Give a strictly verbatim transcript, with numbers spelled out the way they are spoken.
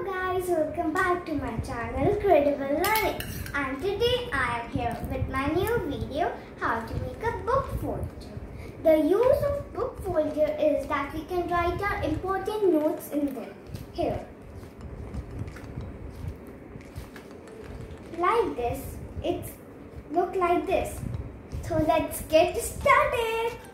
Guys, welcome back to my channel Credible Learning, and today I am here with my new video how to make a book folder. The use of book folder is that we can write our important notes in them. Here, like this, it's look like this. So let's get started.